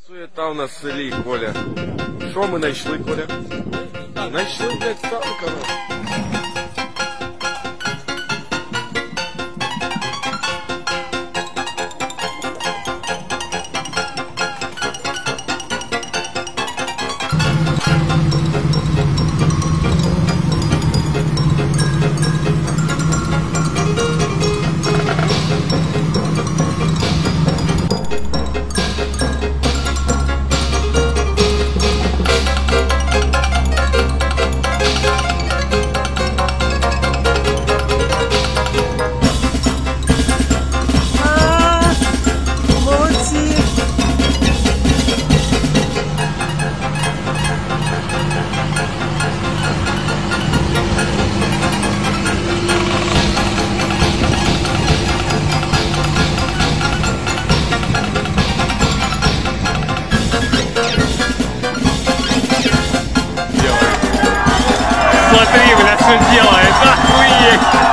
Суета у нас в селі, Коля. Що ми знайшли, Коля? Знайшли, блядь, Санка. Смотри, бля, что делает, охуеть!